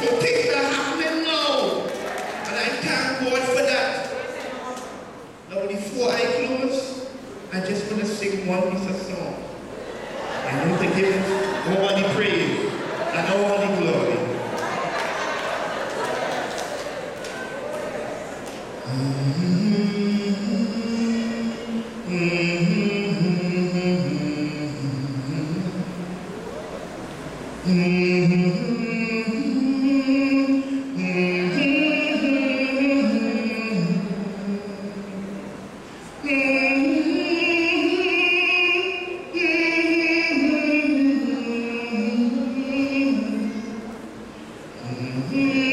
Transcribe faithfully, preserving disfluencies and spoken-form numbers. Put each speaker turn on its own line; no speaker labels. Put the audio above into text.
So things are happening now. And I thank God for that. Now before I close, I just want to sing one piece of song. I want to give all the praise and all the glory. Mm-hmm.